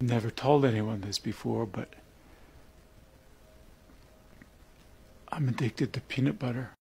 Never told anyone this before, but I'm addicted to peanut butter.